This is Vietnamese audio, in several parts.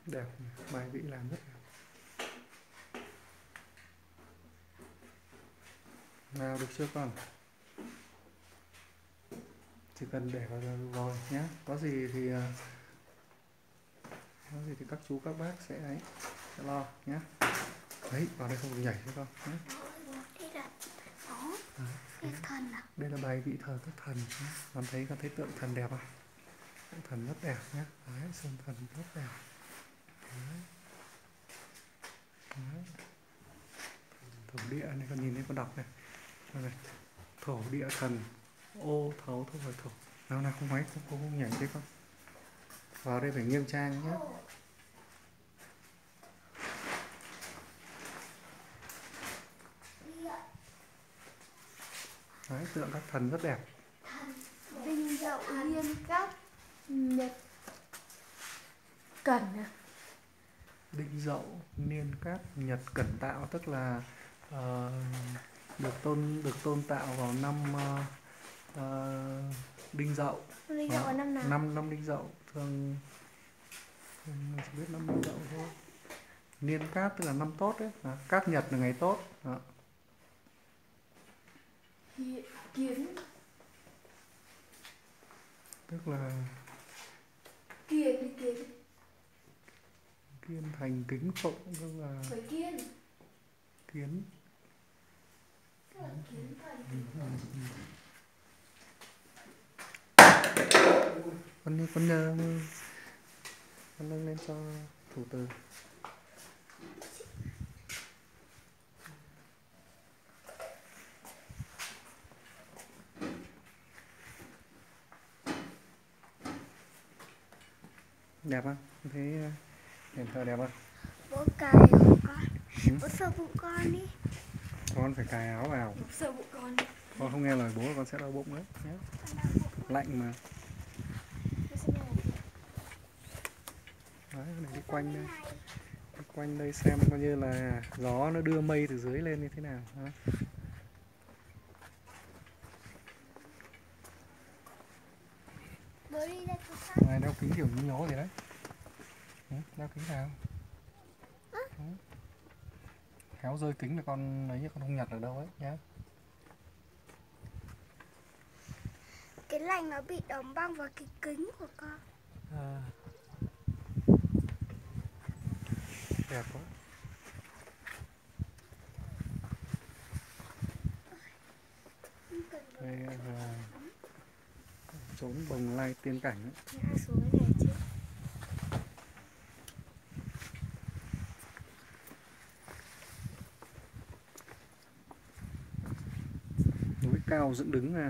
Đẹp, bài vị làm rất đẹp. Nào được chưa con? Chỉ cần để vào rồi nhé. Có gì thì các chú các bác sẽ lo nhé. Đấy, vào đây không được nhảy nữa con nhé. Đây là bài vị thờ các thần nhé. Con thấy tượng thần đẹp không? Tượng thần rất đẹp nhé. Đấy, sơn thần rất đẹp. Đấy. Đấy. Thổ địa này, con nhìn thấy con đọc này. Đây. Thổ địa thần ô thấu thổ thổ. Nào không máy không nhảy thế con. Vào đây phải nghiêm trang nhé. Đấy, tượng các thần rất đẹp. Đinh Dậu Hiên Cát Nhật Cẩn à? Đinh Dậu Niên Cát Nhật Cẩn Tạo, tức là được tôn tạo vào năm Đinh Dậu. Đinh Dậu là năm nào? Năm Đinh Dậu, thường mình chỉ biết năm Đinh Dậu thôi. Niên Cát tức là năm tốt đấy, Cát Nhật là ngày tốt. Đó. Kiến Tức là Kiên Kiên Thành Kính Phụng, tức là phải Kiên. Kiến. Con nâng lên cho thủ từ. Đẹp không? Thấy đền thờ đẹp không? Bố cài áo con. Bố sờ bụng con đi. Con phải cài áo vào. Bố sờ bụng con đi. Con không nghe lời bố con sẽ đau bụng đấy nhé. Lạnh mà. Đấy, để đi quanh đây. Đi quanh đây xem coi như là gió nó đưa mây từ dưới lên như thế nào. Đó. Này đeo kính kiểu nhí nhó gì đấy. Đeo kính nào? Khéo rơi kính là con ấy, con không nhặt được đâu ấy nhá. Cái lạnh nó bị đóng băng vào cái kính của con. Đẹp quá. Đây là trốn Bồng Lai Tiên Cảnh ấy. Xuống cái này chứ. Núi cao dựng đứng nè.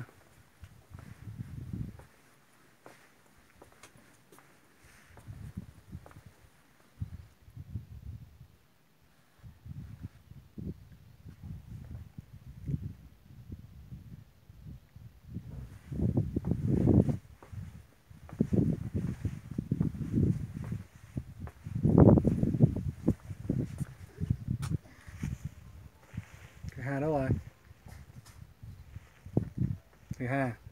Thầy Hà đâu rồi? Thầy Hà